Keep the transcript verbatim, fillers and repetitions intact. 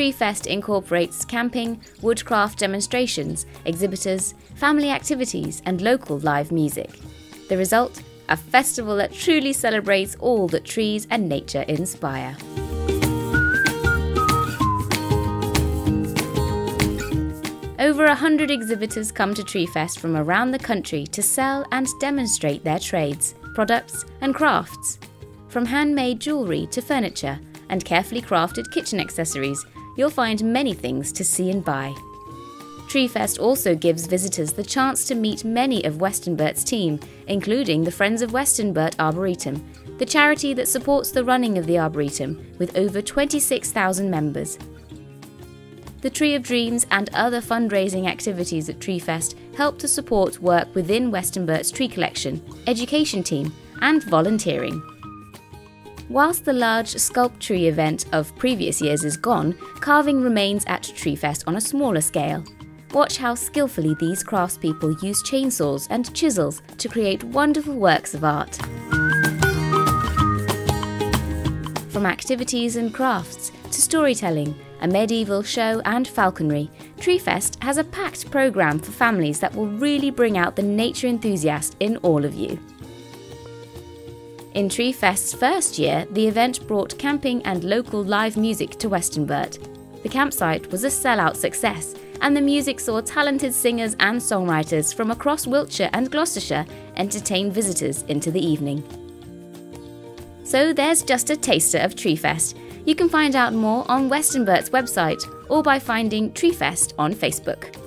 Treefest incorporates camping, woodcraft demonstrations, exhibitors, family activities and local live music. The result? A festival that truly celebrates all that trees and nature inspire. Over a hundred exhibitors come to Treefest from around the country to sell and demonstrate their trades, products and crafts. From handmade jewellery to furniture and carefully crafted kitchen accessories, you'll find many things to see and buy. Treefest also gives visitors the chance to meet many of Westonbirt's team, including the Friends of Westonbirt Arboretum, the charity that supports the running of the Arboretum with over twenty-six thousand members. The Tree of Dreams and other fundraising activities at Treefest help to support work within Westonbirt's tree collection, education team and volunteering. Whilst the large sculpture event of previous years is gone, carving remains at Treefest on a smaller scale. Watch how skillfully these craftspeople use chainsaws and chisels to create wonderful works of art. From activities and crafts to storytelling, a medieval show and falconry, Treefest has a packed programme for families that will really bring out the nature enthusiast in all of you. In Treefest's first year, the event brought camping and local live music to Westonbirt. The campsite was a sellout success, and the music saw talented singers and songwriters from across Wiltshire and Gloucestershire entertain visitors into the evening. So there's just a taster of Treefest. You can find out more on Westonbirt's website or by finding Treefest on Facebook.